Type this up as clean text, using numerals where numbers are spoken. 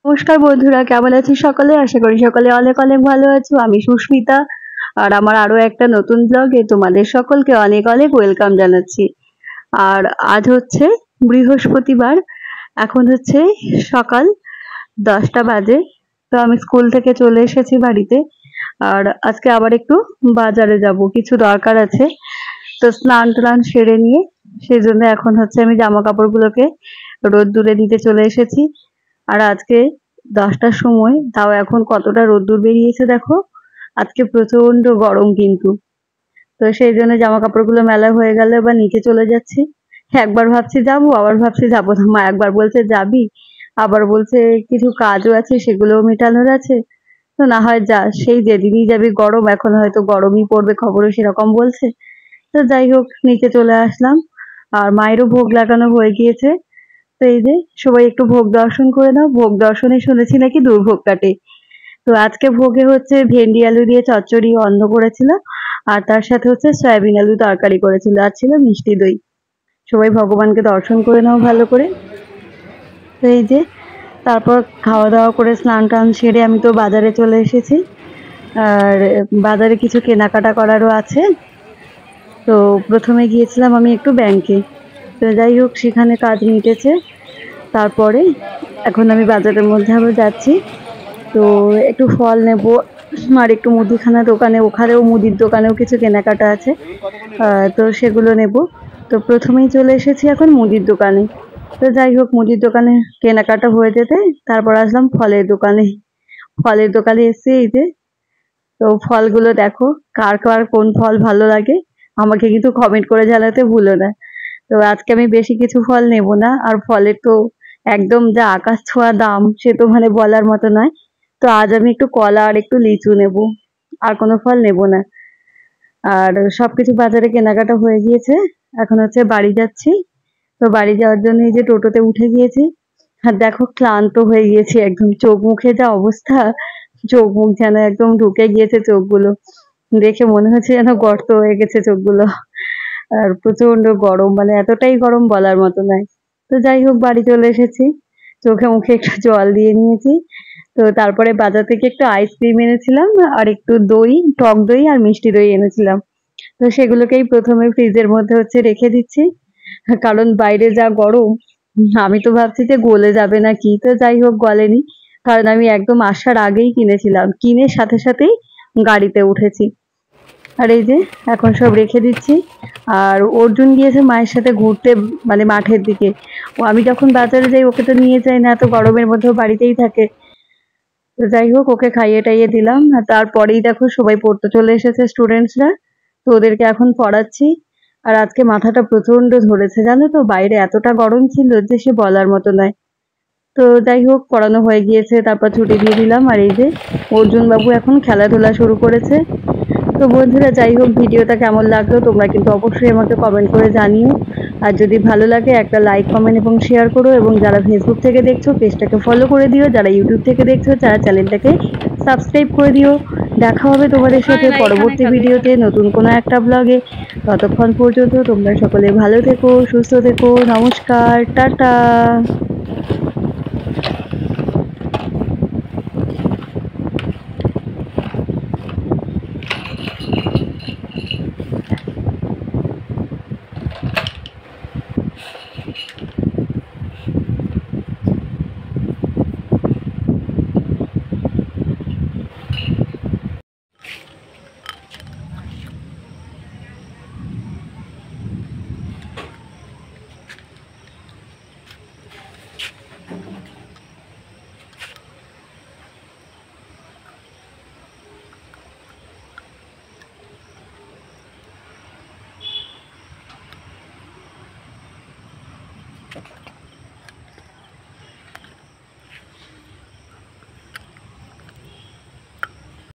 নমস্কার বন্ধুরা, কেমন আছো সকলে? আশা করি সকলে অনেক অনেক ভালো আছো। আমি সুস্মিতা, আর আমার আরো একটা নতুন ব্লগে তোমাদের সকলকে অনেক অনেক ওয়েলকাম জানাচ্ছি। আর আজ হচ্ছে বৃহস্পতিবার, এখন হচ্ছে সকাল 10টা বাজে। তো আমি স্কুল থেকে চলে এসেছি বাড়িতে, আর আজকে আবার একটু বাজারে যাব, কিছু দরকার আছে। তো স্নান টান সেরে নিয়ে সেই জন্য এখন হচ্ছে আমি জামা কাপড়গুলোকে রোদ্দুরে দিতে চলে এসেছি। আর আজকে 10টার সময়, তাও এখন কতটা রোদ্দুর বেরিয়েছে দেখো। আজকে প্রচন্ড গরম কিন্তু। তো সেই জন্য জামা কাপড়গুলো মেলা হয়ে গেল, এবার নিচে চলে যাচ্ছি। একবার ভাবছি যাবো, আবার ভাবছি যাবো না। মা একবার বলছে যাবি, আবার বলছে কিছু কাজও আছে সেগুলোও মেটানোর আছে। তো না হয় যা, সেই যেদিনই যাবি গরম, এখন হয়তো গরমই পড়বে, খবরও সেরকম বলছে। তো যাই হোক, নিচে চলে আসলাম। আর মায়েরও ভোগ লাগানো হয়ে গিয়েছে। তো এই যে সবাই একটু ভোগ দর্শন করে নাও। ভোগ দর্শনে শুনেছি নাকি দুর্ভোগ কাটে। তো আজকে ভোগে হচ্ছে ভেন্ডি আলু দিয়ে চচ্চড়ি অন্ন করেছিল, আর তার সাথে হচ্ছে সয়াবিন আলু তরকারি করেছিল, আর ছিল মিষ্টি দই। সবাই ভগবানকে দর্শন করে নাও ভালো করে। তো এই যে তারপর খাওয়া দাওয়া করে স্নান টান সেরে আমি তো বাজারে চলে এসেছি। আর বাজারে কিছু কেনাকাটা করারও আছে। তো প্রথমে গিয়েছিলাম আমি একটু ব্যাংকে। তো যাই হোক, সেখানে কাজ মিটেছে। তারপরে এখন আমি বাজারের মধ্যে আবার যাচ্ছি। তো একটু ফল নেব, আর একটু মুদিখানা দোকানে, ওখানেও মুদির দোকানেও কিছু কেনাকাটা আছে। তো সেগুলো নেব। তো প্রথমেই চলে এসেছি এখন মুদির দোকানে। তো যাই হোক, মুদির দোকানে কেনাকাটা হয়ে যেতে তারপর আসলাম ফলের দোকানে। ফলের দোকানে এসে এই যে, তো ফলগুলো দেখো, কার কার কোন ফল ভালো লাগে আমাকে কিন্তু কমেন্ট করে জানাতে ভুলো না। তো আজকে আমি বেশি কিছু ফল নেব না, আর ফলের তো একদম যা আকাশ ছোঁয়া দাম, সে তো মানে বলার মতো নয়। তো আজ আমি একটু কলা আর একটু লিচু নেব, আর কোনো ফল নেব না। আর সবকিছু বাজারে কেনাকাটা হয়ে গিয়েছে, এখন হচ্ছে বাড়ি যাচ্ছি। তো বাড়ি যাওয়ার জন্য এই যে টোটোতে উঠে গিয়েছি। আর দেখো, ক্লান্ত হয়ে গিয়েছি একদম, চোখ মুখে যা অবস্থা, চোখ মুখ যেন একদম ঢুকে গিয়েছে চোখগুলো। দেখে মনে হচ্ছে যেন গর্ত হয়ে গেছে চোখগুলো। আর প্রচন্ড গরম, মানে এতটাই গরম বলার মতো নয়। তো যাই হোক, বাড়ি চলে এসেছি। চোখে মুখে একটু জল দিয়ে নিয়েছি। তো তারপরে বাজার থেকে একটু আইসক্রিম এনেছিলাম, আর একটু দই, টক দই আর মিষ্টি দই এনেছিলাম। তো সেগুলোকেই প্রথমে ফ্রিজের মধ্যে হচ্ছে রেখে দিচ্ছি, কারণ বাইরে যা গরম। আমি তো ভাবছি যে গলে যাবে নাকি, তো যাই হোক গলেনি। কারণ আমি একদম আসার আগেই কিনেছিলাম, কিনে সাথে সাথেই গাড়িতে উঠেছি। আর এই যে এখন সব রেখে দিচ্ছি। আর অর্জুন গিয়েছে মায়ের সাথে ঘুরতে, মানে মাঠের দিকে। ও আমি যখন বাজারে যাই ওকে তো নিয়ে যাই না, এত গরমের মধ্যেও বাড়িতেই থাকে। তো যাই হোক, ওকে খাইয়ে টাইয়ে দিলাম, আর তারপরেই দেখো সবাই পড়তে চলে এসেছে, স্টুডেন্টসরা। তো ওদেরকে এখন পড়াচ্ছি। আর আজকে মাথাটা প্রচন্ড ধরেছে জানো তো, বাইরে এতটা গরম ছিল যে সে বলার মতো নয়। তো যাই হোক, পড়ানো হয়ে গিয়েছে, তারপর ছুটি দিয়ে দিলাম। আর এই যে অর্জুন বাবু এখন খেলাধুলা শুরু করেছে। তো বন্ধুরা, যাই হোক, ভিডিওটা কেমন লাগলো তোমরা কিন্তু অবশ্যই আমাকে কমেন্ট করে জানিও। আর যদি ভালো লাগে একটা লাইক কমেন্ট এবং শেয়ার করো, এবং যারা ফেসবুক থেকে দেখছো পেজটাকে ফলো করে দিও, যারা ইউটিউব থেকে দেখছো তারা চ্যানেলটাকে সাবস্ক্রাইব করে দিও। দেখা হবে তোমাদের সাথে পরবর্তী ভিডিওতে নতুন কোনো একটা ব্লগে। ততক্ষণ পর্যন্ত তোমরা সকলে ভালো থেকো, সুস্থ থেকো। নমস্কার, টাটা।